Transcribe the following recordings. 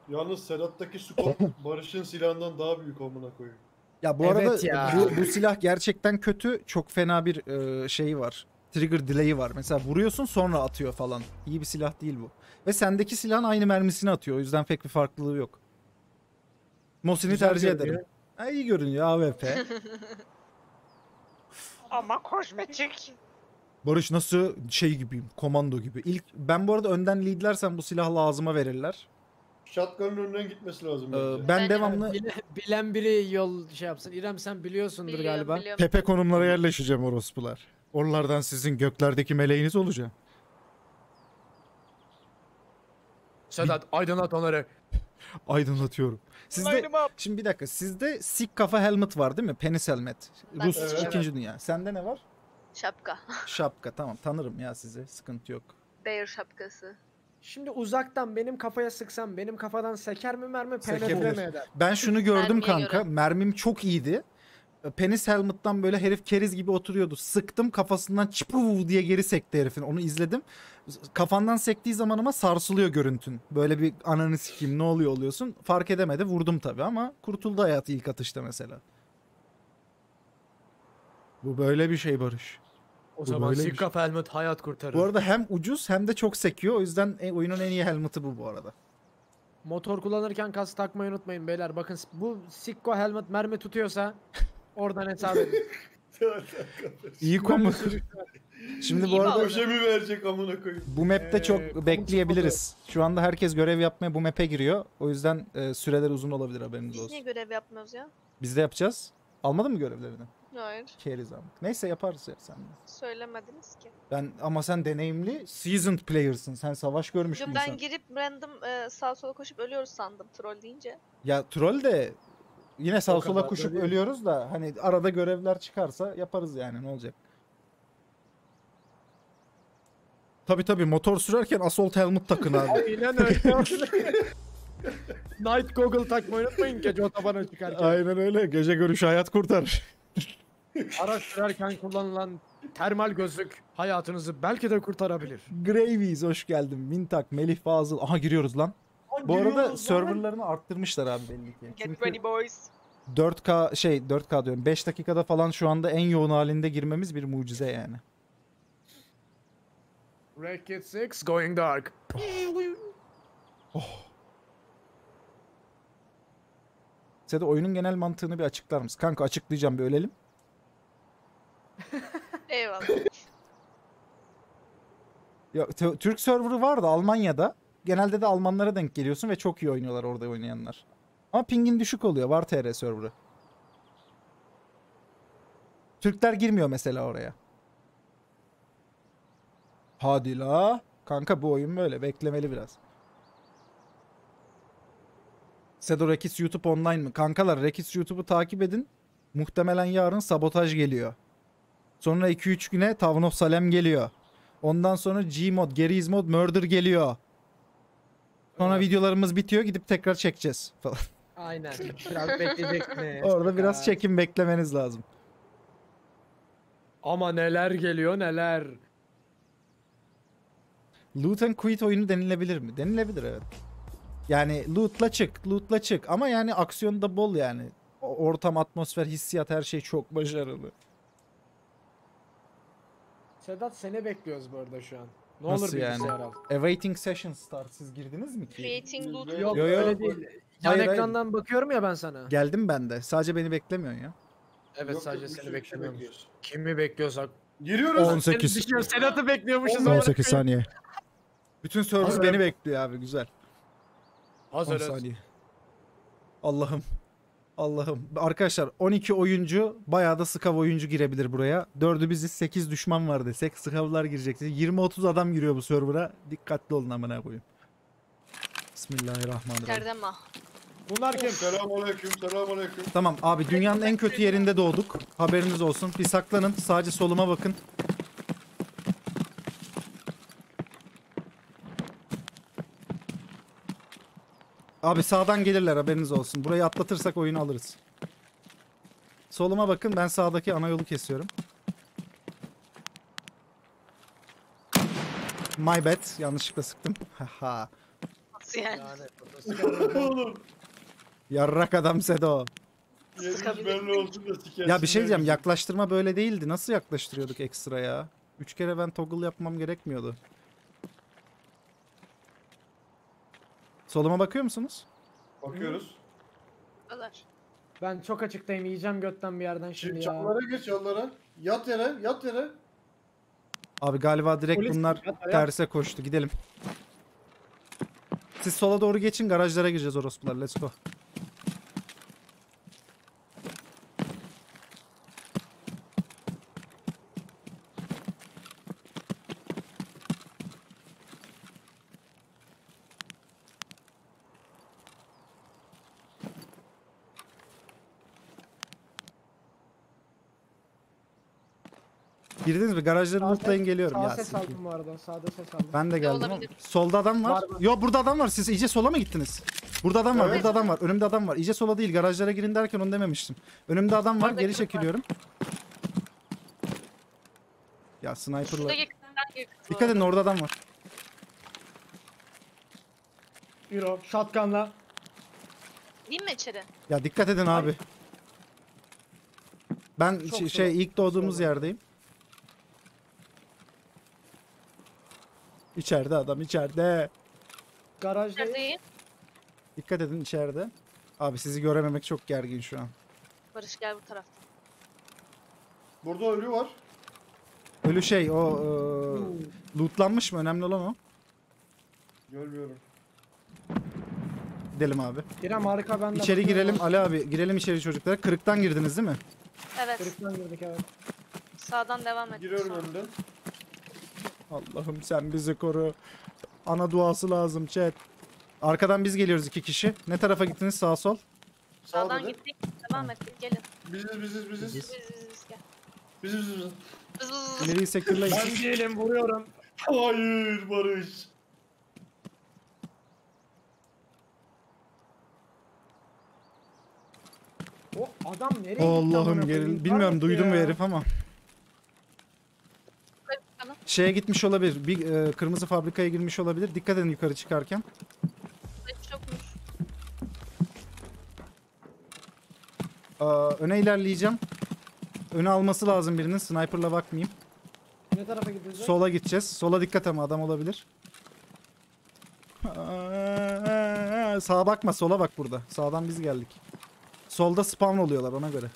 Yalnız Sedat'taki scope Barış'ın silahından daha büyük amına koyayım. Ya bu Evet arada ya. bu silah gerçekten kötü. Çok fena bir şeyi var. Trigger delay'i var. Mesela vuruyorsun sonra atıyor falan. İyi bir silah değil bu. Ve sendeki silahın aynı mermisini atıyor. O yüzden pek bir farklılığı yok. Mosin'i Güzel tercih görünüyor. ederim. Ha, iyi görünüyor AWP. Ama kozmetik. Barış nasıl şey gibiyim, komando gibi. İlk ben bu arada önden leadlersem bu silahla ağzıma verirler. Shotgun'ın önünden gitmesi lazım bence. Ben Bence- devamlı Bilen biri yol şey yapsın. İrem sen biliyorsundur Biliyorum, galiba. biliyorum. tepe konumlara yerleşeceğim orospular. Onlardan sizin göklerdeki meleğiniz olacağım. Sedat aydınlat onları. Aydınlatıyorum. Sizde Line 'em up. şimdi bir dakika. Sizde sik kafa helmet var değil mi? Penis helmet. Ben Rus evet. 2. Dünya. Sende ne var? Şapka. Şapka. Tamam tanırım ya sizi. Sıkıntı yok. Bear şapkası. Şimdi uzaktan benim kafaya sıksam benim kafadan seker mi mermi penetre Sekebilir. mi eder? Ben şunu gördüm Mermiye kanka. göre. Mermim çok iyiydi. Penis helmet'tan böyle herif keriz gibi oturuyordu. Sıktım kafasından çıpuu diye geri sekti herifin. Onu izledim. Kafandan sektiği zaman ama sarsılıyor görüntün. Böyle bir ananı sikeyim ne oluyor oluyorsun. Fark edemedi. Vurdum tabii ama kurtuldu hayatı ilk atışta mesela. Bu böyle bir şey Barış. O Bu zaman böyle bir sikka helmet hayat kurtarır. Bu arada hem ucuz hem de çok sekiyor. O yüzden oyunun en iyi helmet'ı bu arada. Motor kullanırken kask takmayı unutmayın beyler. Bakın bu sikko helmet mermi tutuyorsa oradan hesap edin. İyi komut. Şimdi İyi bu arada bağlı. Köşe mi verecek amına koyayım? bu map'te çok komut bekleyebiliriz. Şu anda herkes görev yapmaya bu map'e giriyor. O yüzden süreler uzun olabilir haberiniz Biz niye olsun. görev yapmıyoruz ya? Biz de yapacağız. Almadın mı görevlerini? Hayır. Keriz ama. Neyse yaparız ya sen de. Söylemediniz ki. Ama sen deneyimli seasoned player'sın. Sen savaş görmüş bir Dün insan. ben girip random sağa sola koşup ölüyoruz sandım troll deyince. Ya troll de yine sağa O sola kadar da koşup değil. ölüyoruz da hani arada görevler çıkarsa yaparız yani ne olacak? Tabi motor sürerken assault helmet takın abi. Aynen öyle. Night Goggle takmayı unutmayın gece otobana çıkarken. Aynen öyle. Gece görüşü hayat kurtarır. Araç sürerken kullanılan termal gözlük hayatınızı belki de kurtarabilir. Gravies hoş geldin. Mintak, Melih Fazıl. Aha giriyoruz lan. Bu arada serverlarını arttırmışlar abi belli ki. Get Çünkü ready boys. 4K diyorum 5 dakikada falan şu anda en yoğun halinde girmemiz bir mucize yani. Racket 6 going dark. Size de oyunun genel mantığını bir açıklar mısın? Kanka açıklayacağım bir ölelim. Eyvallah. Ya, Türk serverı var da Almanya'da. Genelde de Almanlara denk geliyorsun ve çok iyi oynuyorlar orada oynayanlar. Ama pingin düşük oluyor. Var TR serverı. Türkler girmiyor mesela oraya. Hadi la. Kanka bu oyun böyle. Beklemeli biraz. Sedo Rekis YouTube online mı? Kankalar Rekis YouTube'u takip edin. Muhtemelen yarın sabotaj geliyor. Sonra 2-3 güne Town of Salem geliyor. Ondan sonra Gmod, Geriz Mod, Murder geliyor. Sonra Evet. videolarımız bitiyor gidip tekrar çekeceğiz falan. Aynen. Biraz bekleyeceksiniz. Orada biraz çekim beklemeniz lazım. Ama neler geliyor neler. Loot and Quit oyunu denilebilir mi? Denilebilir evet. Yani loot'la çık ama yani aksiyon da bol yani. Ortam, atmosfer, hissiyat her şey çok başarılı. Sedat seni bekliyoruz bu arada şu an. Ne Nasıl olur yani? bilgisayar al. Awaiting session start. Siz girdiniz mi ki? Creating loot. Yok Yo, yo. öyle değil. Yan Hayır, hayır. ekrandan bakıyorum ya ben sana. Geldim ben de. Sadece beni beklemiyorsun ya. Evet Yok, sadece yok, bir seni sürü kişi beklemiyoruz. bekliyoruz. Kimi bekliyorsak. Giriyoruz. 18. Sedat'ı bekliyormuşuz. 18 saniye. Bütün server Hazırım. beni bekliyor abi güzel. 10 Hazırız. saniye. Allah'ım. Allah'ım. Arkadaşlar 12 oyuncu bayağı da sıkav oyuncu girebilir buraya. 4'ü biziz 8 düşman var desek sıkavlar girecek. 20-30 adam giriyor bu server'a. Dikkatli olun amına koyayım. Bismillahirrahmanirrahim. Kerdema. Bunlar kim? Selamünaleyküm, selamünaleyküm. Tamam abi dünyanın en kötü yerinde doğduk. Haberiniz olsun. Bir saklanın. Sadece soluma bakın. Abi sağdan gelirler haberiniz olsun. Burayı atlatırsak oyunu alırız. Soluma bakın ben sağdaki ana yolu kesiyorum. My bad. Yanlışlıkla sıktım. Haha. Nasıl yani? Oğlum. Yarrak adam Sedo. Yerimiz Sıkabilir belli olsun da sikersin. Ya bir şey diyeceğim, bizi. yaklaştırma böyle değildi. Nasıl yaklaştırıyorduk ekstra ya? 3 kere ben toggle yapmam gerekmiyordu. Soluma bakıyor musunuz? Bakıyoruz. Bu kadar. Ben çok açıktayım. Yiyeceğim götten bir yerden şimdi Şimdi ya. çallara geç çallara. Yat yere yat yere. Abi galiba direkt Polis bunlar yat, yat. terse koştu. Gidelim. Siz sola doğru geçin, garajlara gireceğiz orospular. Let's go. Girdiniz mi? Garajları Sağ lootlayın, ses- geliyorum. Sağ Ya, ses sikeyim. aldım bu arada. Sağda ses aldım. Ben de geldim ama olabilir. solda adam var. Var, var. Yo, burada adam var. Siz iyice sola mı gittiniz? Burada adam var. Evet. Burada adam var. Önümde adam var. İyice sola değil. Garajlara girin derken onu dememiştim. Önümde adam var. Orada Geri kırık var. çekiliyorum. Ya sniper'la. Şuradaki kırıktan girdik bu Dikkat edin, arada. orada adam var. Euro. Shotgun'la. Gireyim mi içeri? Ya dikkat edin abi. Ben Çok şey sola. ilk doğduğumuz Sola. yerdeyim. İçeride adam, içeride. Garajdayım. İçerideyim. Dikkat edin içeride. Abi sizi görememek çok gergin şu an. Barış gel bu taraftan. Burada ölü var. Ölü şey o lootlanmış mı? Önemli olan o. Görmüyorum. Gidelim abi. İrem harika ben de. İçeri bakıyorum. girelim Ali abi. Girelim içeri çocuklara. Kırıktan girdiniz değil mi? Evet. Kırıktan girdik evet. Sağdan devam et. Giriyorum sonra. önden. Allah'ım sen bizi koru. Ana duası lazım chat. Arkadan biz geliyoruz 2 kişi. Ne tarafa gittiniz, sağ sol? Sağdan Sağda de. gittik. Devam ettik. Gelin. Biziz. Biz gel. Biziz. Biz. İleriyi sekürleyin. Ben değilim vuruyorum. Hayır Barış. O adam nereye gitti? Allah'ım amına koyayım? geril. Bilmiyorum, İntihar duydum etti bu ya. herif ama. Bakalım. Şeye gitmiş olabilir. Bir kırmızı fabrikaya girmiş olabilir. Dikkat edin yukarı çıkarken. Hiç yokmuş. Öne ilerleyeceğim. Öne alması lazım birinin. Sniper'la bakmayayım. Ne tarafa gideceğiz? Sola gideceğiz. Sola dikkat ama adam olabilir. Sağa bakma, sola bak burada. Sağdan biz geldik. Solda spawn oluyorlar ona göre.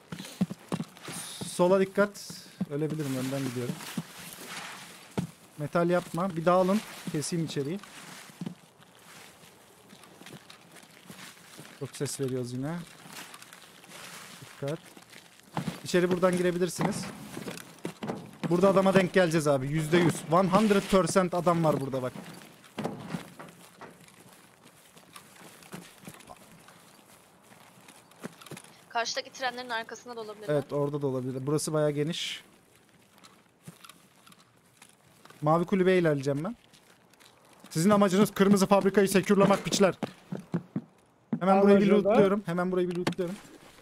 Sola dikkat. Ölebilirim, önden gidiyorum. Metal yapma. Bir daha alın. Keseyim içeriği. Çok ses veriyoruz yine. Dikkat. İçeri buradan girebilirsiniz. Burada adama denk geleceğiz abi. %100. 100% adam var burada bak. Karşıdaki trenlerin arkasında da olabilir. Evet, orada da olabilir. Burası bayağı geniş. Mavi kulübeye ilerleyeceğim ben. Sizin amacınız kırmızı fabrikayı sekürlemek piçler. Hemen burayı bir Anlaşıldı. lootluyorum. Hemen burayı bir lootluyorum.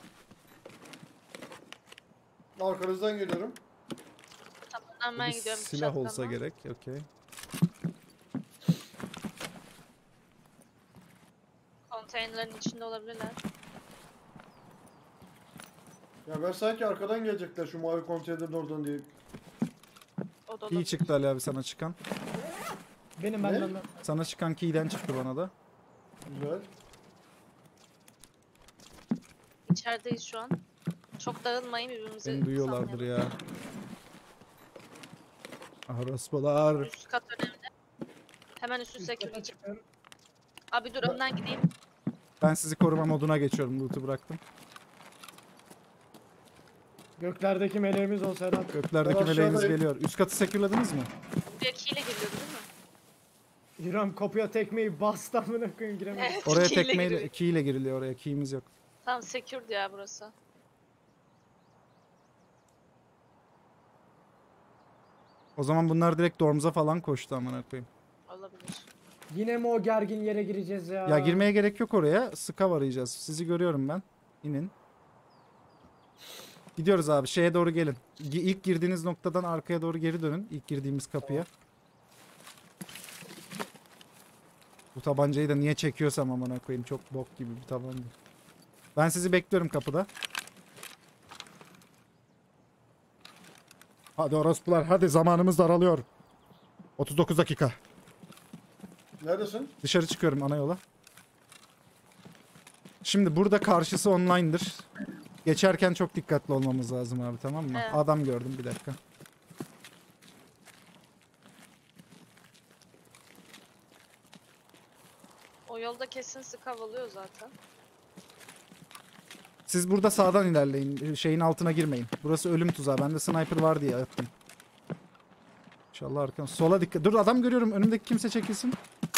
Arkanızdan geliyorum. Tamam ben Bir gidiyorum. silah olsa shotgun'la. gerek. Okey. Konteynerlerin içinde olabilirler. Ya ben sanki arkadan gelecekler şu mavi konteynerin oradan diye. O da İyi olabilir. çıktı Ali abi sana çıkan. Benim Ne? benden. Sana çıkan key'den çıktı bana da. Güzel. İçerideyiz şu an. Çok dağılmayın birbirimizi. Beni duyuyorlardır sanmayalım. ya. Araspalar. Üst kat önemli. Hemen üstü Üst kata security. çıkıyorum. Abi dur önden gideyim. Ben sizi koruma moduna geçiyorum. Loot'u bıraktım. Göklerdeki meleğimiz o Serhat. Göklerdeki Ben meleğiniz aşağıdayım. geliyor. Üst katı sekürlediniz mi? Buraya kiyle geliyordu değil mi? İrem kapıya tekmeyi bastı amına koyayım giremedim. Evet, Oraya kiyle tekmeyle, giriyor. key ile giriliyor oraya. Key'imiz yok. Tamam secured ya burası. O zaman bunlar direkt dormza falan koştu amına koyayım. Olabilir. Yine mi o gergin yere gireceğiz ya? Ya girmeye gerek yok oraya. Scav arayacağız. Sizi görüyorum ben. İnin. Gidiyoruz abi. Şeye doğru gelin. İlk girdiğiniz noktadan arkaya doğru geri dönün. İlk girdiğimiz kapıya. Bu tabancayı da niye çekiyorsam amına koyayım, çok bok gibi bir tabanca. Ben sizi bekliyorum kapıda. Hadi orospular, hadi zamanımız daralıyor. 39 dakika. Neredesin? Dışarı çıkıyorum ana yola. Şimdi burada karşısı online'dır. Geçerken çok dikkatli olmamız lazım abi, tamam mı? Evet. Adam gördüm, bir dakika. O yolda kesin sıkav oluyor zaten. Siz burada sağdan ilerleyin. Şeyin altına girmeyin. Burası ölüm tuzağı. Bende sniper var diye attım. İnşallah arkan. Sola dikkat. Dur, adam görüyorum. Önümdeki kimse çekilsin.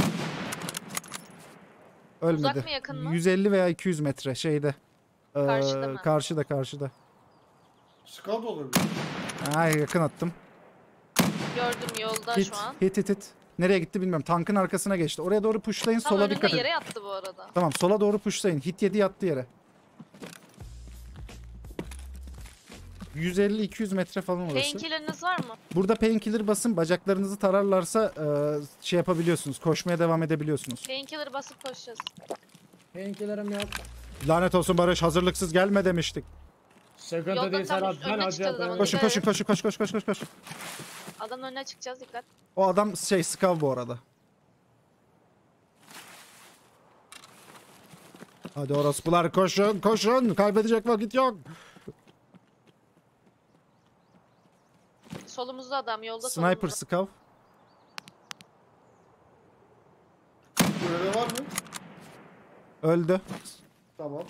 Ölmedi. Uzak mı, yakın mı? 150 veya 200 metre şeyde. Karşıda mı? Karşıda. Scout olabilir. Ay, yakın attım. Gördüm yolda Hit, şu an. hit. Nereye gitti bilmiyorum. Tankın arkasına geçti. Oraya doğru pushlayın. Tam Sola önünde dikkat edin. yere yattı bu arada. Tamam, sola doğru pushlayın. Hit yedi, yattı yere. 150-200 metre falan orası. Painkiller'ınız var mı? Burada painkiller basın. Bacaklarınızı tararlarsa şey yapabiliyorsunuz. Koşmaya devam edebiliyorsunuz. Painkiller basıp koşacağız. Painkiller'ım yok. Lanet olsun Barış, hazırlıksız gelme demiştik. Sıkıntı Yoldan değil tam Serhat. önüne Ben çıkacağız acayip. ama. Koşun Evet. koş. Adamın önüne çıkacağız, dikkat. O adam şey, Skav bu arada. Hadi orospular, koşun. Kaybedecek vakit yok. Solumuzda adam, yolda Sniper solumuzda. Skav. Böyle var mı? Öldü. Tamam.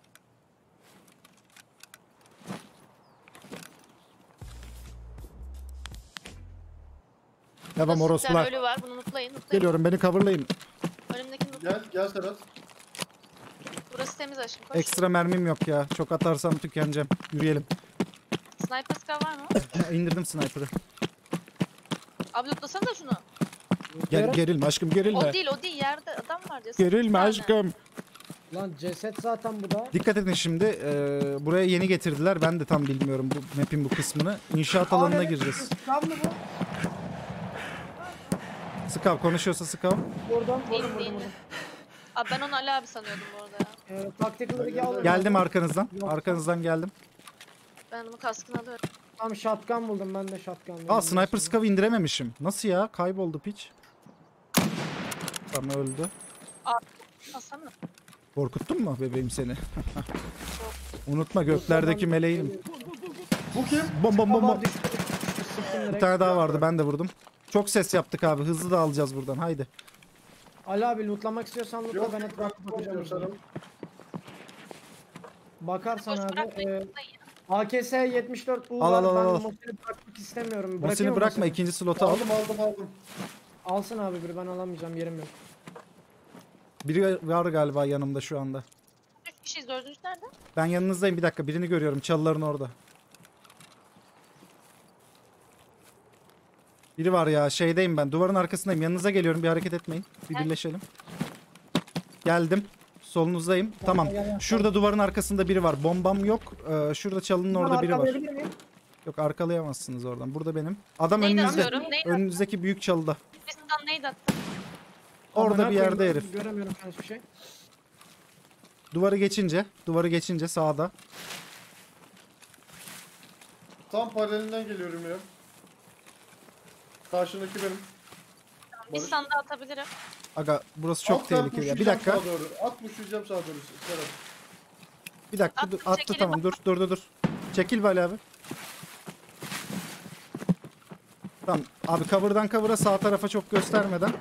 Devam Nasıl bir tane orospular. ölü var, bunu mutlayın. Geliyorum, beni coverlayın. Önümdekini mutlayın. Gel Serhat. Burası temiz aşkım, koş. Ekstra mermim yok ya. Çok atarsam tükeneceğim. Yürüyelim. Sniper scar var mı? İndirdim sniper'ı. Abi lootlasana da şunu. Gerilme aşkım, O gerilme. değil, yerde adam var diye. Gerilme aşkım. Lan ceset zaten bu da. Dikkat edin şimdi. Buraya yeni getirdiler. Ben de tam bilmiyorum bu map'in bu kısmını. İnşaat alanına gireceğiz. Tam mı bu? Skav konuşuyorsa Skav. Buradan İndi. Abi ben onu Ali abi sanıyordum bu arada ya. Tactical Rig'i alıyorum. Geldim arkanızdan. Yok. Arkanızdan geldim. Ben onun kaskını alıyorum. Tam shotgun buldum, ben de shotgun. Aa, sniper Skav'ı indirememişim. Nasıl ya? Kayboldu piç. Tamam, öldü. Alsana. Korkuttun mu bebeğim seni? Unutma, göklerdeki meleğim. Bu kim? Bom. Bir Bir tane daha vardı, ben de vurdum. Çok ses yaptık abi. Hızlı da alacağız buradan. Haydi. Ali abi lootlamak istiyorsan lootla, Yok. ben etrafa bakacağım. Sana. Bakarsan Koş, abi. bırakmayın. AKS 74 U Al, var. al. Ben Mosin'i bırakmak istemiyorum. Mosini Bırakıyor bırakma, musun? ikinci slotu al. Aldım. Alsın abi biri, ben alamayacağım, yerim yok. Biri var galiba yanımda şu anda. 3 kişiyiz, dördüncü nerede? Ben yanınızdayım, bir dakika. Birini görüyorum, çalıların orada. Biri var ya, şeydeyim ben. Duvarın arkasındayım. Yanınıza geliyorum, bir hareket etmeyin. Bir Gel. birleşelim. Geldim. Solunuzdayım. Tamam. gel. Şurada duvarın arkasında biri var. Bombam yok. Şurada çalının orada biri var. Arkalayabilir miyim? Yok, arkalayamazsınız oradan. Burada benim. Adam Neydi önünüzde. atıyorum? Neydi? Önünüzdeki büyük çalıda. Birisinden neydi attı? Orada Amına bir yerde koyayım, herif. Göremiyorum şu an hiçbir şey. Duvarı geçince sağda. Tam paralelinden geliyorum ya. Karşındaki benim. Bir Barış. sanda atabilirim. Aga, burası çok Alttan tehlikeli ya. Bir pushlayacağım dakika. sağa doğru. At pushlayacağım sağa doğru. Serhat. Bir dakika. Attım, Attı, çekilin tamam. Dur. Çekil be Ali abi. Tamam. Abi cover'dan cover'a, sağ tarafa çok göstermeden.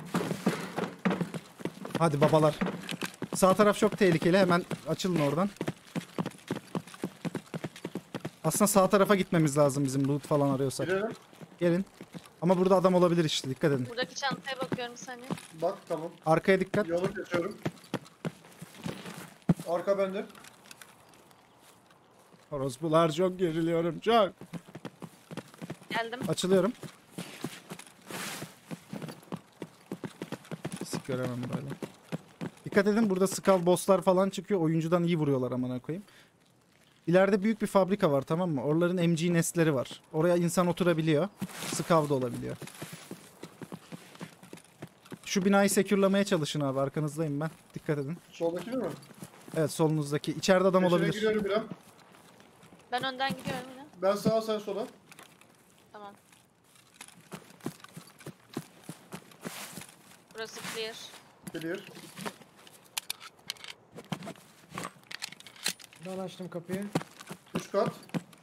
Hadi babalar. Sağ taraf çok tehlikeli. Hemen açılın oradan. Aslında sağ tarafa gitmemiz lazım bizim loot falan arıyorsak. Girelim. Gelin. Ama burada adam olabilir işte. Dikkat edin. Buradaki çantaya bakıyorum bir saniye. Bak tamam. Arkaya dikkat. Yolu geçiyorum. Arka bende. Orospular, çok geriliyorum. Çok. Geldim. Açılıyorum. Sık göremem böyle. Dikkat edin, burada skav bosslar falan çıkıyor. Oyuncudan iyi vuruyorlar amına koyayım. İleride büyük bir fabrika var, tamam mı? Oraların MG nestleri var. Oraya insan oturabiliyor. Skav da olabiliyor. Şu binayı sekürlemeye çalışın abi. Arkanızdayım ben. Dikkat edin. Soldaki değil mi? Evet solunuzdaki. İçeride adam Peşine olabilir. giriyorum İrem. Ben önden gidiyorum yine. Ben sağa sen sola. Tamam. Burası clear. Clear. Ben açtım kapıyı. Üst kat.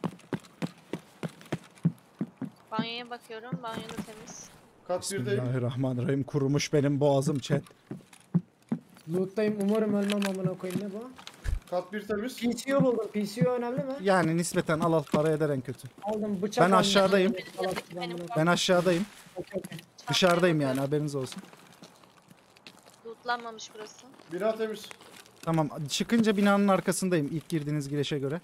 Banyoya bakıyorum. Banyo da temiz. Kat 1'deyim. Bismillahirrahmanirrahim. Kurumuş benim boğazım chat. Loot'tayım. Umarım ölmem amına koyayım. Ne bu? Kat 1 temiz. PCO buldum. PCO önemli mi? Yani nispeten al para eder en kötü. Aldım bıçak. Ben aldım. aşağıdayım. Benim Ben aşağıdayım. Okey, okey. Dışarıdayım yani haberiniz olsun. Lootlanmamış burası. Bina temiz. Tamam çıkınca binanın arkasındayım ilk girdiğiniz girişe göre.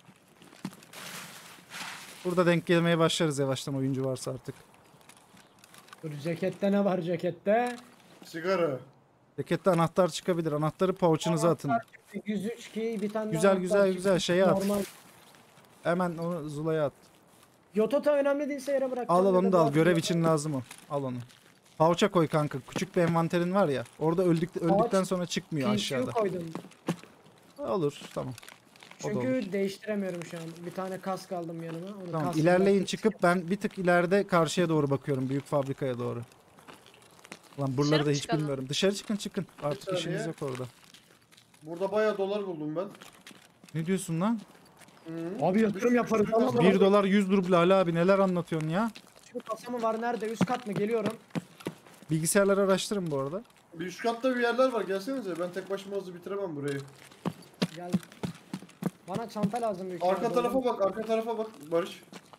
Burada denk gelmeye başlarız yavaştan oyuncu varsa artık. Dur cekette ne var cekette? Sigara. Cekette anahtar çıkabilir. Anahtarı pouch'unuza atın. 103 ki bir tane Güzel, daha güzel, anahtar güzel. çıktı. Şeye at. Normal. Hemen onu Zula'ya at. Yotota önemli değilse yere bırak. Al onu da al. Görev için lazım o. Al onu. Pouch'a koy kanka. Küçük bir envanterin var ya. Orada öldükten sonra çıkmıyor PCO aşağıda. koydum. Olur tamam. O da olur. Çünkü değiştiremiyorum şu an. Bir tane kask aldım yanıma. Onu Tamam kaskla ilerleyin bırakıp çıkıp ben bir tık ileride karşıya doğru bakıyorum. Büyük fabrikaya doğru. Lan buraları Dışarı da mı hiç çıkalım? bilmiyorum. Dışarı çıkın. Artık saniye. işiniz yok orada. Burada bayağı dolar buldum ben. Ne diyorsun lan? Hı. Abi yatırım yaparız. Üst kat. 1 dolar 100 ruble Ali abi neler anlatıyorsun ya? Şu kasa mı var nerede? Üst kat mı? Geliyorum. Bilgisayarları araştırın bu arada. Bir üst katta bir yerler var. Gelsenize. Ben tek başıma hızlı bitiremem burayı. Gel. Bana çanta lazım büyük Arka ihtimalle. tarafa bak. Arka tarafa bak. Barış.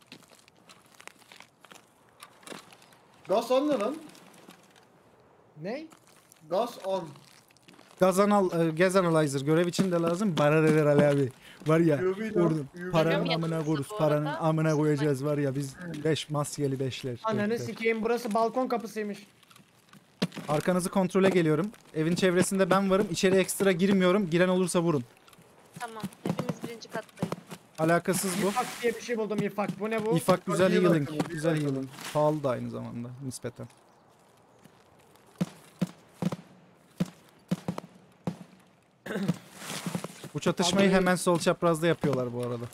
Gaz an ne lan? Ne? Gaz an. Gaz analyzer görev için de lazım. Bana neler Ali abi. Var ya UV orada UV paranın Biliyorum amına yakınsın koyarız. bu Paranın arada. amına koyacağız var ya biz 5 maskeli 5'ler. Ananı sikeyim burası balkon kapısıymış. Arkanızı kontrole geliyorum. Evin çevresinde ben varım. İçeri ekstra girmiyorum. Giren olursa vurun. Tamam. Hepimiz birinci kattayız. Alakasız bu. İfak diye bir şey buldum ifak. Bu ne bu? İfak güzel Hadi healing. bakalım, Güzel bakalım. healing. Pahalı da aynı zamanda nispeten. Bu çatışmayı Abi- hemen sol çaprazda yapıyorlar bu arada.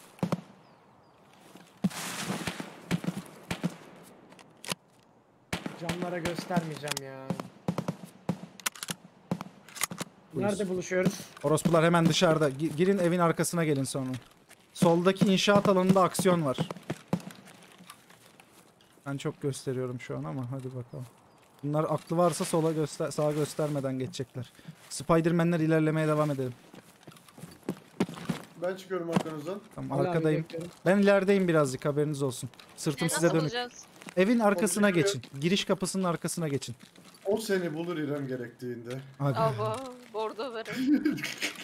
Camlara göstermeyeceğim ya. Buyur. Nerede buluşuyoruz? Orospular hemen dışarıda. Girin evin arkasına gelin sonra. Soldaki inşaat alanında aksiyon var. Ben çok gösteriyorum şu an ama hadi bakalım. Bunlar aklı varsa sağa göstermeden geçecekler. Spider-Man'ler ilerlemeye devam edelim. Ben çıkıyorum arkanızdan. Tamam Hala arkadayım. bekliyorum. Ben ilerideyim birazcık haberiniz olsun. Sırtım Nasıl size dönük. bulacağız? Evin arkasına Kontrol geçin. Giriş kapısının arkasına geçin. O seni bulur İrem gerektiğinde. Hadi. Aba. Bordo verin.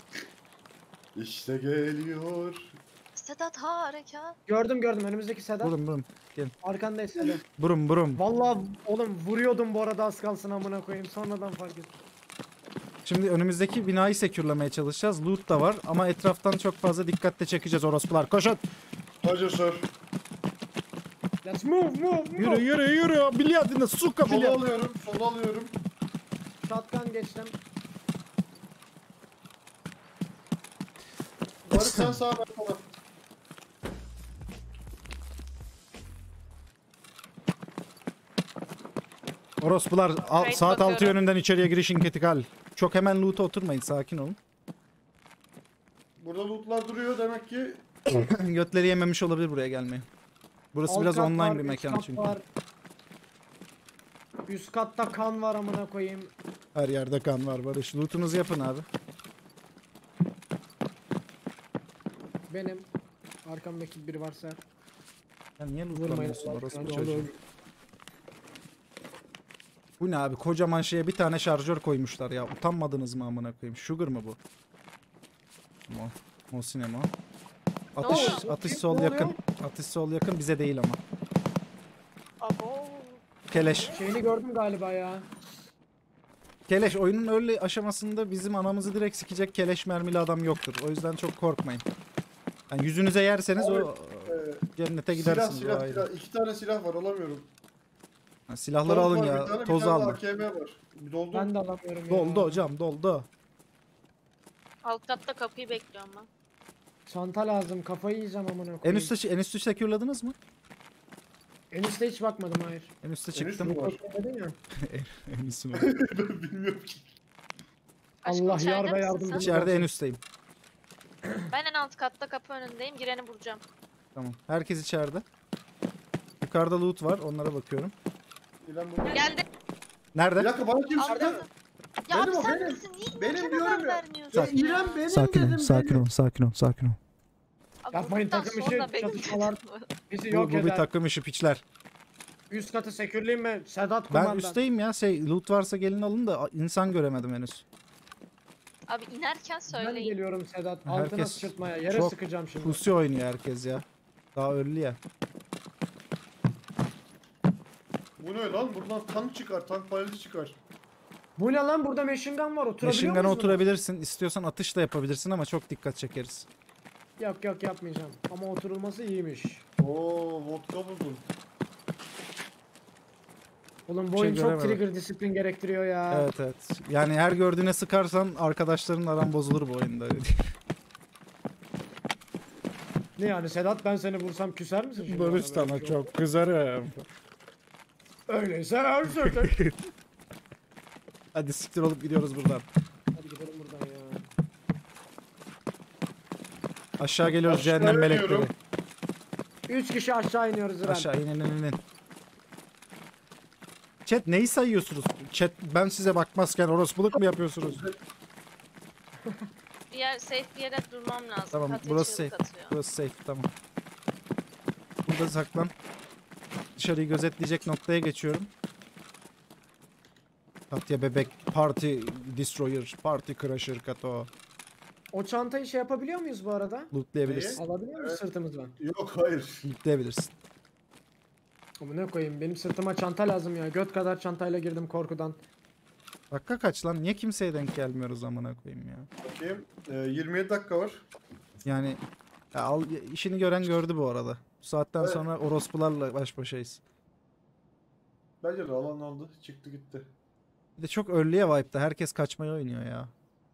İşte geliyor. Sedat harekat. Gördüm önümüzdeki Sedat. Burun. Arkandayız Sedat. Burun. Vallahi oğlum vuruyordum bu arada az kalsın amına koyayım. Sonradan fark ettim. Şimdi önümüzdeki binayı sekürlemeye çalışacağız. Loot da var ama etraftan çok fazla dikkatle çekeceğiz orospular. Koşun. Hacı sor. Let's move. Yürü. Bilyardine suka Sola bilyard. alıyorum. Sola alıyorum. Shotgun geçtim. Barış sen sağa ben sola. Orospular Right, saat 6 bakıyorum. yönünden içeriye girişin ketikal. Çok hemen loot'a oturmayın sakin olun. Burada lootlar duruyor demek ki. Götleri yememiş olabilir buraya gelmeye. Burası Alt biraz kat online var, bir üst mekan kat çünkü. var. Üst katta kan var amına koyayım. Her yerde kan var Barış. Loot'unuzu yapın abi. Benim arkamdaki biri varsa Ya niye vurmayın. lootlamıyorsun Allah orospu aşkına, çocuğu? olur. Bu ne abi? Kocaman şeye bir tane şarjör koymuşlar ya. Utanmadınız mı amına koyayım? Sugar mı bu? Mosine mi o? Atış, oluyor? atış Ne sol oluyor? yakın. Atış sol yakın bize değil ama. Abo. Keleş. Şeyini gördüm galiba ya. Keleş oyunun öyle aşamasında bizim anamızı direkt sikecek keleş mermili adam yoktur. O yüzden çok korkmayın. Yani yüzünüze yerseniz o Ee, cennete silah gidersiniz o silah ayrı. silah. 2 tane silah var alamıyorum. Ha, silahları Tavuk alın var bir ya. tane, bir Toz tane de alın. AKM var. Bir doldu. Ben de alamıyorum ya. Doldu hocam doldu. Alt katta kapıyı bekliyorum ben. Çanta lazım. Kafayı yiyeceğim amına En koyayım. üstte secure'ladınız mı? En üstte hiç bakmadım hayır. En üstte En üst çıktım. mü var? Dedin ya. En üstüne. Ben bilmiyorum ki. Aşkım, Allah içeride yar ve misin yardımcı sen? İçeride en üstteyim. Ben en alt katta kapı önündeyim. Gireni vuracağım. Tamam. Herkes içeride. Yukarıda loot var. Onlara bakıyorum. İlan bu. Geldi. Nerede? Bir dakika bana kim Aldın sıktı? mı? Ya Benim abi o, sen benim. misin? Niye Benim benim diyorum haber ya. vermiyorsun? Ya İrem benim Sakin dedim. ol, sakin ol, sakin ol, sakin ol. Abi Yapmayın, vurduktan takım sonra işi, benim çatışmalar. dedim. Bizi Bu, yok bu bir eder. takım işi piçler. Üst katı sekürleyeyim mi? Sedat Ben kumandan. üstteyim ya. Loot varsa gelin alın da insan göremedim henüz. Abi inerken Ben söyleyin. geliyorum Sedat. Herkes Altına sıçırtmaya. Yere çok sıkacağım şimdi. Pusi oynuyor herkes ya. Daha early ya. Bu ne lan? Buradan tank çıkar. Tank paleti çıkar. Bu ne lan? Burada machine gun var. Oturabiliyor Machine gun'a muyuz buna? oturabilirsin. İstiyorsan atış da yapabilirsin ama çok dikkat çekeriz. Yok yok yapmayacağım. Ama oturulması iyiymiş. Oo, vodka buldum. Oğlum bu Bir şey oyun çok göremedim. trigger disiplin gerektiriyor ya. Evet evet. Yani her gördüğüne sıkarsan arkadaşların aran bozulur bu oyunda. öyle değil. Ne yani Sedat ben seni vursam küser misin şimdi? Barış bana böyle sana bir şey? çok kızarım. Öyleyse öldürdük. Hadi siktir olup gidiyoruz buradan. Hadi gidelim buradan ya. Aşağı geliyoruz Aşağı cehennem iniyorum. melekleri. 3 kişi aşağı iniyoruz İrem. Aşağı inin. Chat neyi sayıyorsunuz? Chat ben size bakmazken orospuluk mu yapıyorsunuz? Bir yer safe bir yere durmam lazım. Tamam, Katya burası çığlık safe. atıyor. Burası safe tamam. Burada saklan. Dışarıyı gözetleyecek noktaya geçiyorum. Katya bebek party destroyer, party crusher kato. O çantayı şey yapabiliyor muyuz bu arada? Lootlayabilirsin. Alabiliyor muyuz Evet. sırtımızdan? Yok hayır. Lootlayabilirsin. Ama ne koyayım benim sırtıma çanta lazım ya. Göt kadar çantayla girdim korkudan. Dakika kaç lan? Niye kimseye denk gelmiyoruz amına koyayım ya? Bakayım. 27 dakika var. Yani ya işini gören gördü bu arada. Bu saatten Evet. sonra orospularla baş başayız. Bence de alan aldı. Çıktı gitti. Bir de çok early'e vibe'da herkes kaçmayı oynuyor ya.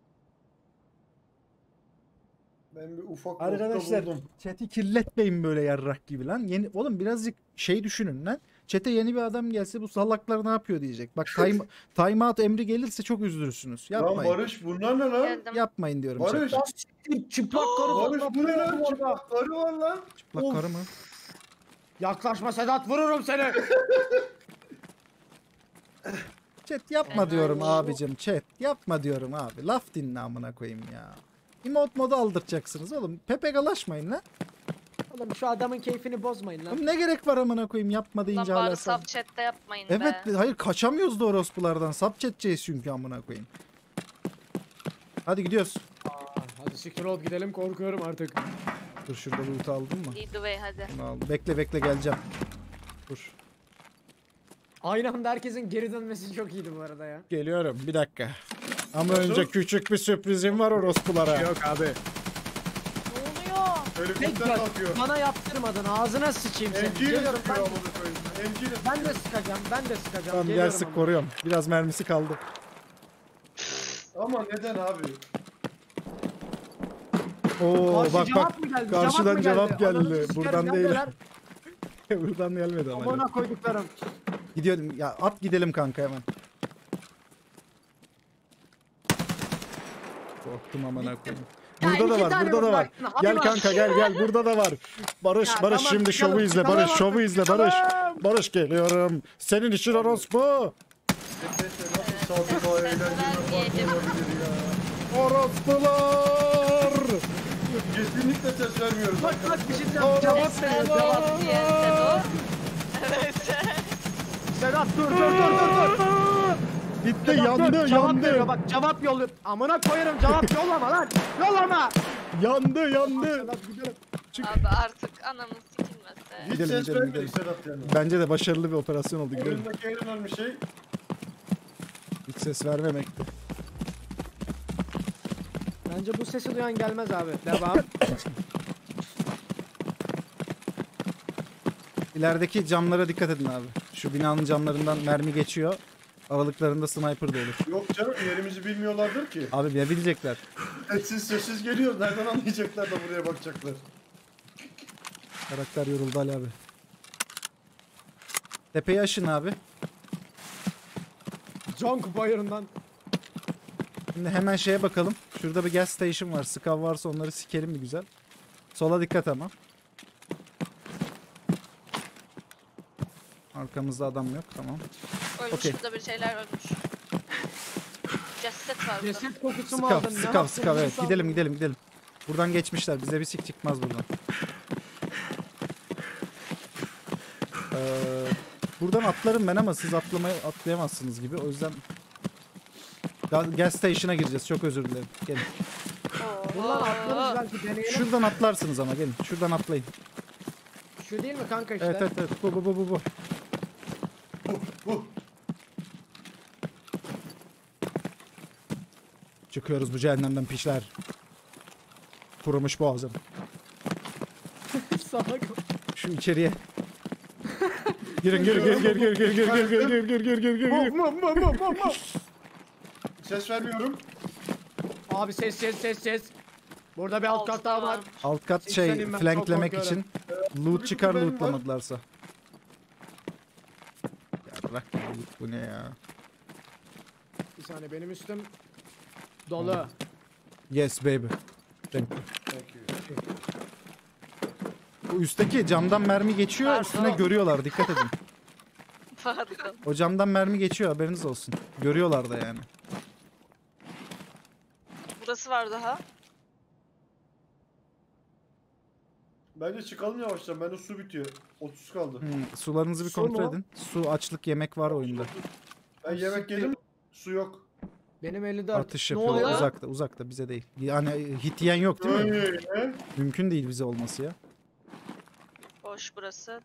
Ben bir ufak Arkadaşlar vodka buldum. chat'i kirletmeyin böyle yarrak gibi lan. Yeni, oğlum birazcık şey düşünün lan. Chat'e yeni bir adam gelse bu salaklar ne yapıyor diyecek. Bak timeout emri gelirse çok üzülürsünüz. Lan Yapmayın. Barış bunlar ne lan? Geldim. Yapmayın diyorum Barış. chat. Çıplak karı Barış bu ne lan? orada. Çıplak karı var lan. Çıplak Of. karı mı? Yaklaşma Sedat vururum seni. Chat yapma Ben diyorum aynı- abicim chat. Yapma diyorum abi. Laf dinle amına koyayım ya. Emote modu aldırtacaksınız oğlum. Pepe galaşmayın lan. Oğlum şu adamın keyfini bozmayın lan. Oğlum ne gerek var amına koyayım yapma Lan deyince hala bari sen. saf chatte yapmayın Evet be. hayır kaçamıyoruz da orospulardan. Sub chat'ceğiz çünkü amına koyayım. Hadi gidiyoruz. Hadi siktir olup gidelim korkuyorum artık. Dur şurada loot aldın mı? Lead the way hadi. Bunu aldım. Bekle geleceğim. Dur. Aynı anda herkesin geri dönmesi çok iyiydi bu arada ya. Geliyorum bir dakika. Ama Nasıl? önce küçük bir sürprizim var orospulara. Yok abi. Ne oluyor? Helikopter kalkıyor. Bana yaptırmadın ağzına sıçayım seni. Enciyle Geliyorum sıkıyor ben, amına koyayım. Enciyle ben de sıkacağım ben de sıkacağım. Tamam gel Geliyorum sık ama. koruyorum. Biraz mermisi kaldı. Ama neden abi? Oo Karşı bak cevap mı geldi? karşıdan mı cevap geldi. Ananı sikerim, Buradan değil. neredeler? Buradan gelmedi ama. Amına koyduklarım. Gidiyorum ya at gidelim kanka hemen. Korktum amına koyayım. Ya Burada da iki var, tane burada da var. bıraktın, hadi Gel bak. kanka gel burada da var. Barış Ya Barış tamam, şimdi şovu çıkalım, izle çıkalım Barış şovu artık, izle çıkalım. Barış. Barış geliyorum. Senin için orospu. Nasıl sadık o eğlenceli Vermeyelim. olabilir ya? Orospular. Kesinlikle ses vermiyoruz. Bak bak bir şey diyeceğim. Aa, Cevap Ses veriyor ver cevap. diye Sedo. Evet. Sedat dur. Gitti Sedat, yandı dur, cevap yandı. veriyor bak cevap yolluyor. Amına koyarım cevap yollama lan. Yollama. Yandı. Sedat gidelim. Abi artık anamız sikilmese. Hiç Gidelim, ses gidelim, vermedi gidelim. Sedat yani. Bence de başarılı bir operasyon oldu gidelim. Oyundaki en önemli şey Hiç ses vermemekti. Bence bu sesi duyan gelmez abi. Devam. İlerideki camlara dikkat edin abi. Şu binanın camlarından mermi geçiyor. Aralıklarında sniper da olur. Yok canım yerimizi bilmiyorlardır ki. Abi ne bilecekler? Sessiz geliyor. Nereden anlayacaklar da buraya bakacaklar. Karakter yoruldu Ali abi. Tepeyi aşın abi. Can bayırından. Şimdi hemen şeye bakalım. Şurada bir gas station var. Skav varsa onları sikelim mi güzel. Sola dikkat ama. Arkamızda adam yok. Tamam. Ölmüş Okey. burada bir şeyler ölmüş. Ceset var burada. Ceset kokusu mu Skav, aldın? Ne skav, yaptın? skav. Evet. Nasıl Gidelim aldın? gidelim gidelim. Buradan geçmişler. Bize bir sik çıkmaz buradan. Buradan atlarım ben ama siz atlayamazsınız gibi. O yüzden gas station'a gireceğiz. Çok özür dilerim. Gelin. Buradan atlarız belki deneyelim. Şuradan atlarsınız ama gelin. Şuradan atlayın. Şu değil mi kanka işte? Evet evet evet. Bu. Bu. Çıkıyoruz bu cehennemden piçler. Kurumuş boğazım. Salak. Şu içeriye. Gir. Ses vermiyorum. Abi ses. Burada bir alt kat daha var. Alt kat Siksenim ben, flanklemek çok için. bir Loot çıkar kutu benim var. lootlamadılarsa. Ya bırak ya, bu ne ya. Bir saniye benim üstüm dolu. Yes baby. Thank you. Thank you. Bu üstteki camdan mermi geçiyor. Pardon. Üstüne görüyorlar. Dikkat edin. Pardon. O camdan mermi geçiyor. Haberiniz olsun. Görüyorlar da yani. Burası var daha. Bence çıkalım yavaştan. Bende su bitiyor. 30 kaldı. Sularınızı bir Su kontrol mu? edin. Su, açlık, yemek var oyunda. Ben yemek yedim. Su yok. Benim 54. Atış Ne yapıyorlar. oluyor? Uzakta bize değil. Yani hit yiyen yok değil mi? Öyle. Mümkün değil bize olması ya. Boş burası.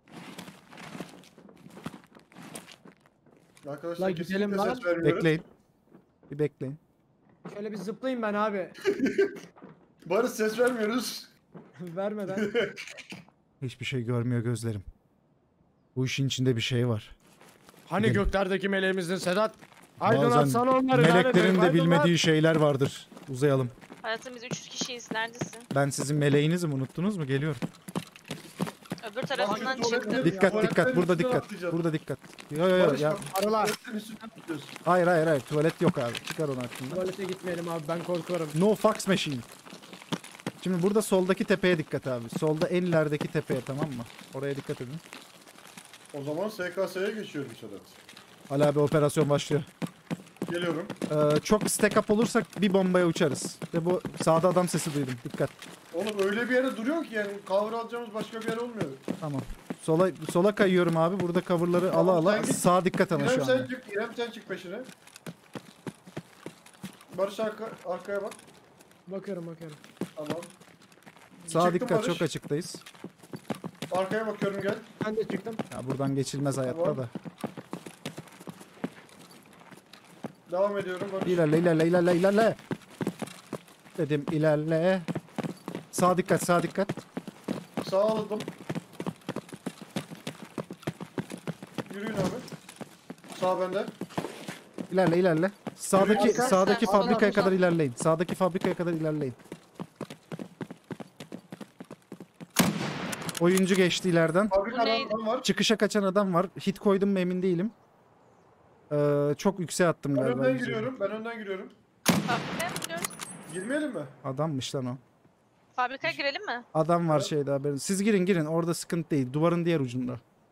Arkadaşlar Lan gidelim kesinlikle lan. ses vermiyoruz. Bekleyin. Bir bekleyin. Şöyle bir zıplayayım ben abi. Barış ses vermiyoruz. Vermeden. Hiçbir şey görmüyor gözlerim. Bu işin içinde bir şey var. Hani Gidelim. göklerdeki meleğimizdin Sedat? Bazen Aydınlatsana onları. meleklerin de bilmediği şeyler vardır. Uzayalım. Hayatım biz 300 kişiyiz. Neredesin? Ben sizin meleğinizim, unuttunuz mu? Geliyorum. Öbür tarafından tuvalete- çıktım. Dikkat. Dikkat, burada üstüne dikkat. atlayacağız. Burada dikkat. Yo Barış ya. bak, Arılar. tuvaletin üstünden tutuyorsun. Hayır. Tuvalet yok abi. Çıkar onu aklından. Tuvalete gitmeyelim abi ben korkuyorum. No fax machine. Şimdi burada soldaki tepeye dikkat abi. Solda en ilerideki tepeye, tamam mı? Oraya dikkat edin. O zaman SKS'ye geçiyorum Sedat. Hala bir operasyon başlıyor. Geliyorum. Çok stack up olursak bir bombaya uçarız. Ve bu sağda adam sesi duydum. Dikkat. Oğlum öyle bir yere duruyor ki yani cover alacağımız başka bir yer olmuyor. Tamam. Sola kayıyorum abi. Burada coverları Tamam, ala sen git. sağa dikkat ama İrem şu sen anda. çık, İrem sen çık peşine. Barış arkaya bak. Bakıyorum. Tamam. Sağa Çıktım dikkat, Barış. çok açıktayız. Arkaya bakıyorum gel. Ben de çıktım. Ya buradan geçilmez hayatta Tamam. da. Devam ediyorum Barış. İlerle. Dedim ilerle. Sağa dikkat. Sağa aldım. Yürüyün abi. Sağ bende. İlerle. Sağdaki Arkadaşlar, fabrikaya sağdan. kadar ilerleyin. Sağdaki fabrikaya kadar ilerleyin. Oyuncu geçti ileriden. Fabrika Bu neydi? adam var. Çıkışa kaçan adam var. Hit koydum mu emin değilim. Çok yükseğe attım Ben galiba. önden yüzüğü. giriyorum. Fabrikaya mı gidiyoruz? Girmeyelim mi? Adammış lan o. Fabrikaya girelim mi? Adam var Evet. şeyde haberin. Siz girin. Orada sıkıntı değil. Duvarın diğer ucunda.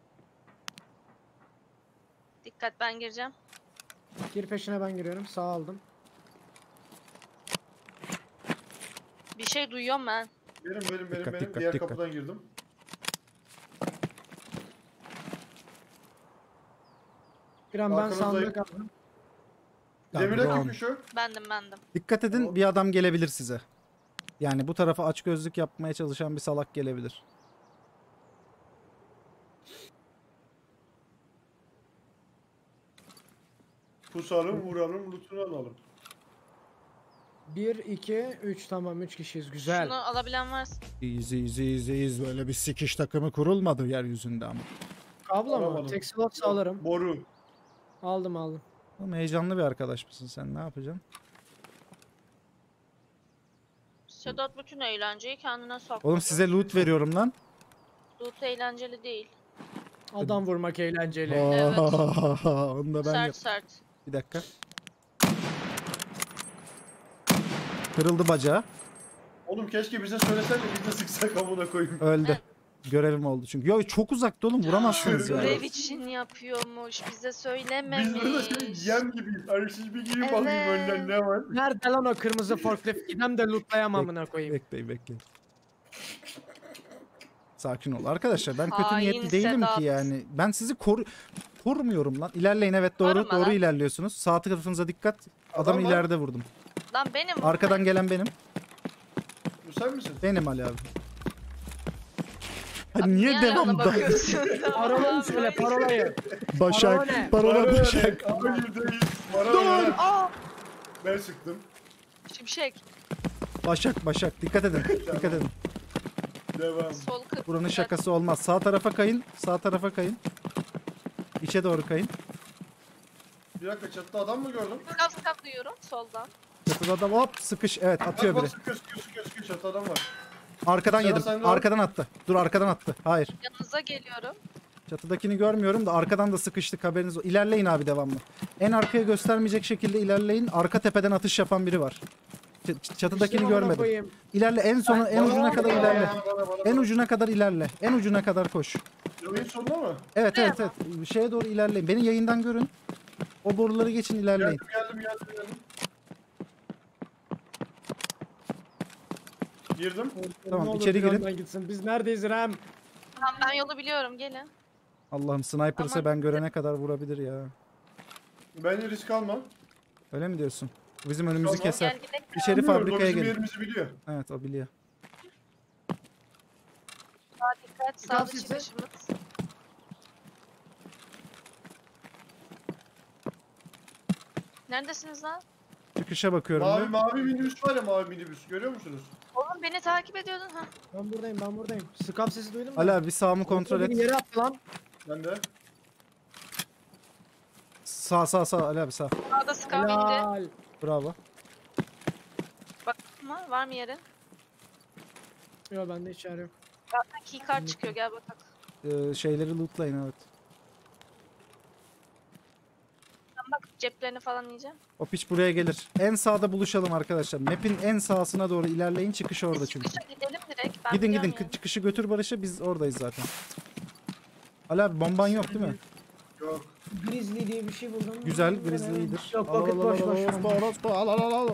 Dikkat ben gireceğim. Gir peşine ben giriyorum. Sağ aldım. Bir şey duyuyorum ben. Benim. Dikkat, Diğer dikkat. kapıdan girdim. İrem ben Arkanızdayım. sağımda kaldım. Demire Tamam. kökmüş o. Bendim. Dikkat edin, bir adam gelebilir size. Yani bu tarafa aç gözlük yapmaya çalışan bir salak gelebilir. Pusalım, vuralım, lootunu alalım. 1, 2, 3 tamam 3 kişiyiz güzel. Şunu alabilen varsa. Easy. Böyle bir sikiş takımı kurulmadı yeryüzünde ama. Kablo mu? Alamadım. Tek slot alırım. Boru. Aldım aldım. Ama heyecanlı bir arkadaş mısın sen? Ne yapacaksın? Sedat bütün eğlenceyi kendine sakladı. Oğlum size loot veriyorum lan. Loot eğlenceli değil. Adam vurmak eğlenceli. Evet. Onu da ben Sert yap. sert. Bir dakika. Kırıldı bacağı. Oğlum keşke bize söylesen de biz de sıksak amına koyayım. Öldü. Görevim oldu çünkü. Ya çok uzakta oğlum vuramazsınız ya. Görev için yapıyormuş. Bize söylememiş. Biz burada yem gibiyiz. Hani siz bir girip bakayım Evet. önden ne var. Nerede lan o kırmızı forklift? Gidem de lootlayamam amına koyayım. Bekleyin. Sakin ol. Arkadaşlar ben kötü Hain niyetli değilim Sedat. ki yani. Ben sizi korumuyorum lan. İlerleyin, evet, doğru Koruma lan. ilerliyorsunuz. Sağ tarafınıza dikkat. Adamı Adam var. ileride vurdum. Lan benim. Arkadan gelen benim. Bu sen misin? Benim Ali abi. Abi Ha, niye hala devamda? ona bakıyorsun? Parolayı söyle parolayı. Başak. ne? Parola Başak. Hayır değil. Bana Dur. ver. Aa! Ben sıktım. Şimşek. Başak. Dikkat edin. Dikkat edin. Devam. Sol kır. Buranın şakası olmaz. Sağ tarafa kayın. İçe doğru kayın. Bir dakika çatıda adam mı gördüm? Sıkap duyuyorum soldan. Çatıda adam hop sıkış. Evet, atıyor Bak biri. sıkıyor çatıda adam var. Arkadan Sen- yedim. sen de- Arkadan attı. Dur, arkadan attı. Hayır. Yanınıza geliyorum. Çatıdakini görmüyorum da arkadan da sıkıştık, haberiniz olsun. İlerleyin abi devamlı. En arkaya göstermeyecek şekilde ilerleyin. Arka tepeden atış yapan biri var. Çatıdakini İşte amına görmedim. koyayım. İlerle en sona, en ucuna kadar Bana, ilerle. bana. En ucuna kadar ilerle. En ucuna kadar koş. Yayın sonunda mı? Evet. Buraya Şeye doğru ilerleyin. Beni yayından görün. O boruları geçin, ilerleyin. Geldim. Girdim. Tamam, Ne olur içeri bir girin. yandan Gitsin. Biz neredeyiz Rem? Tamam ben yolu biliyorum gelin. Allah'ım, sniper ise Ama- ben görene kadar vurabilir ya. Bence risk alma. Öyle mi diyorsun? Bizim önümüzü Tamam. keser. Gel gidelim. İçeri Bilmiyorum, o fabrikaya bizim gelin. yerimizi biliyor. Evet, o biliyor. Sağa dikkat. Sağda sesi. çıkışımız. Neredesiniz lan? Çıkışa bakıyorum ben. Mavi minibüs var ya, mavi minibüs. Görüyor musunuz? Oğlum beni takip ediyordun ha. Ben buradayım. Sıkap sesi duydun mu? Ali abi bir sağımı kontrol Beni et. yere attı lan. Ben de. Sağ Ali abi sağ. Sağda sıkan indi. Helal. Bravo. Baktın mı? Var mı yerin? Yok bende hiç yer yok. Zaten keycard çıkıyor gel bakalım. Şeyleri lootlayın, evet. Ben bak ceplerini falan yiyeceğim. O piç buraya gelir. En sağda buluşalım arkadaşlar. Map'in en sağsına doğru ilerleyin. Çıkış orada Biz çünkü. çıkışa gidelim direkt. Ben Gidin biliyorum gidin. yani. Çıkışı götür Barış'a. Biz oradayız zaten. Ali abi bomban yok değil mi? Yok. Grizzly diye bir şey buldum. Güzel. Grizzly iyidir. Yok vakit boş boş. Orospu, al.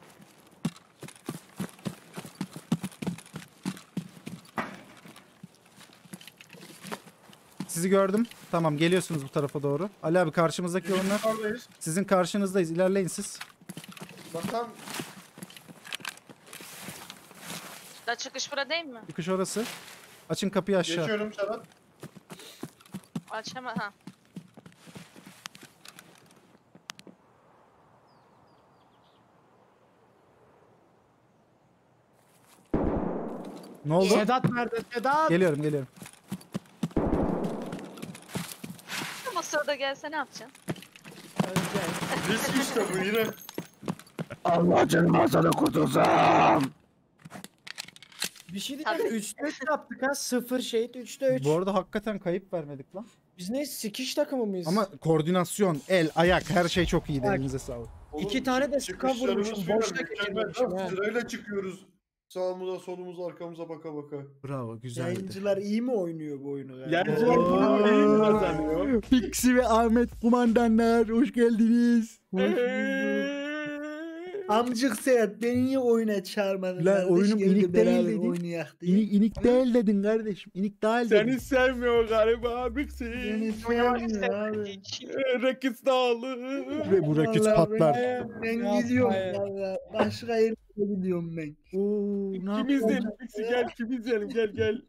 Sizi gördüm. Tamam, geliyorsunuz bu tarafa doğru. Ali abi karşımızdaki onlar. Yukarıdayız. Sizin karşınızdayız. İlerleyin siz. Bakalım. Da çıkış bura değil mi? Çıkış orası. Açın kapıyı aşağı. Geçiyorum Serhat. Açama ha. Ne oldu? Sedat nerede? Sedat. Geliyorum. Ama sırada gelse ne yapacaksın? Risk işte bu yine. Allah canımı sana kurtulsun. Bir şey diyeceğim. 3'te 3 yaptık ha. 0 şehit 3'te 3. Bu arada hakikaten kayıp vermedik lan. Biz ne sikiş takımı mıyız? Ama koordinasyon, el, ayak, her şey çok iyiydi. Bak. Elinize sağlık. İki tane de sıka çıkışlarımız vurmuşum, süper, boşta mükemmel. geçirmişim ha. Sırayla çıkıyoruz. Sağımıza, solumuza, arkamıza baka baka. Bravo, güzeldi. Yayıncılar iyi mi oynuyor bu oyunu? Yayıncılar bunu iyi kazanıyor. Pixi ve Ahmet kumandanlar, hoş geldiniz. Amcık Serhat beni niye oyuna çağırmadın? Lan kardeş? oyunum Gel de inik değil beraber dedin. oynayak diye. İnik değil dedin kardeşim. İnik değil dedin. sevmiyor galiba abisi. Beni sevmiyor abi. Rakis dağlı. Ve bu rakit Vallahi patlar. Ben Yapma gidiyorum ya. valla. Başka yere gidiyorum ben. Oo, ne Kim yapıyorsun? izleyelim? Pixi gel kim izleyelim gel.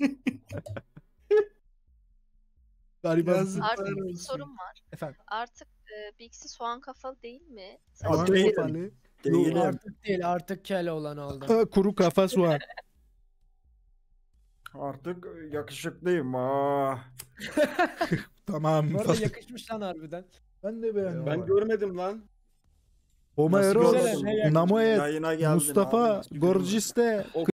Galiba Yazıklar Artık bir olsun. sorun var. efendim. Artık Bixi soğan kafalı değil mi? Soğan Değilim. kafalı. Değilim. Artık değil artık kel olan oldu. Ha, kuru kafa soğan. Artık yakışıklıyım ha. Tamam. Bu arada yakışmış lan harbiden. Ben de beğendim. Ben görmedim lan. Homeros, Güzel, ne yakışmış. Namoet, Yayına geldin Mustafa, abi. Gorgis'te,